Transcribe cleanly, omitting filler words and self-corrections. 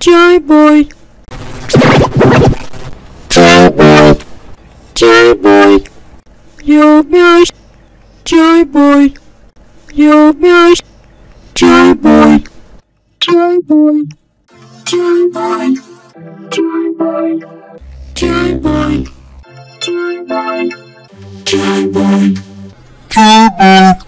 Gyroid, Gyroid, Gyroid, yo mouse, Gyroid, yo mouse, Gyroid, Gyroid, Gyroid, Gyroid, Gyroid, Gyroid, Gyroid, Gyroid.